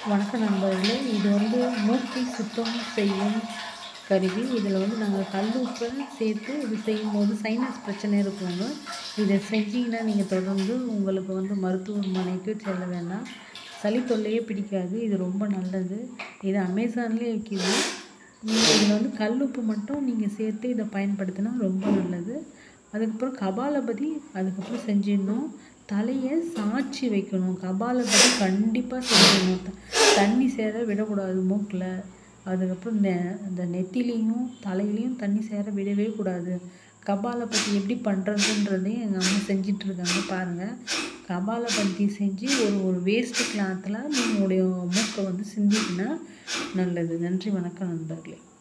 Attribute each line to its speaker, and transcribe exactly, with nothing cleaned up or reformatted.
Speaker 1: வணக்கம் நண்பர்களே. இது வந்து மூக்கை சுத்தம் செய்யும் கருவி. இதில் வந்து நாங்கள் கல் உப்பை சேர்த்து இது செய்யும்போது சைனஸ் பிரச்சனை இருக்கவங்க இதை செஞ்சீங்கன்னா நீங்கள் தொடர்ந்து உங்களுக்கு வந்து மருத்துவமனைக்கு செல்ல வேண்டாம். சளி தொல்லையே பிடிக்காது. இது ரொம்ப நல்லது. இது அமேசான்லேயே விற்கிது. நீங்கள் இதில் வந்து கல் உப்பு மட்டும் நீங்கள் சேர்த்து இதை பயன்படுத்தினா ரொம்ப நல்லது. அதுக்கப்புறம் கபாலபதி அதுக்கப்புறம் செஞ்சிடணும். தலையை சாய்ச்சி வைக்கணும். கபாலபதி கண்டிப்பாக செஞ்சிடணும். தண்ணி சேர விடக்கூடாது மூக்கில். அதுக்கப்புறம் நெ இந்த நெத்திலையும் தலையிலையும் தண்ணி சேர விடவே கூடாது. கபாலபதி எப்படி பண்ணுறதுன்றதையும் எங்கள் அம்மா செஞ்சிட்ருக்காங்க பாருங்கள். கபாலபதி செஞ்சு ஒரு ஒரு வேஸ்ட்டு கிளாத்தில் உங்களுடைய மூக்கை வந்து சிந்திக்கினா நல்லது. நன்றி, வணக்கம் நண்பர்களே.